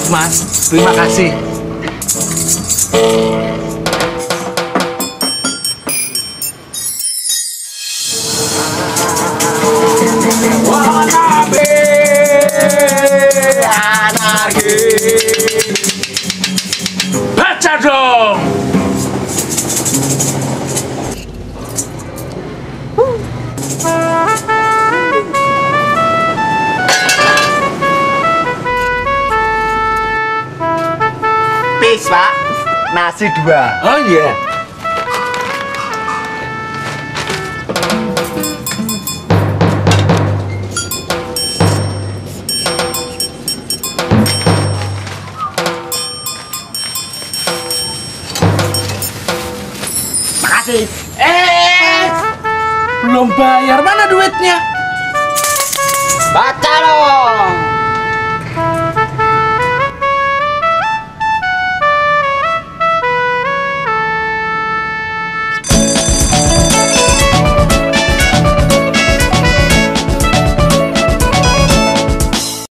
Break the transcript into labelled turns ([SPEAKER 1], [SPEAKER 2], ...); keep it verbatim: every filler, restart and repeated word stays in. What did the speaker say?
[SPEAKER 1] Mas. Terima kasih. Baca dong.
[SPEAKER 2] Pis, Pak. Nasi dua.
[SPEAKER 1] Oh iya.
[SPEAKER 2] Makasih.
[SPEAKER 1] Eh, belum bayar, mana duitnya?
[SPEAKER 2] Baca dong.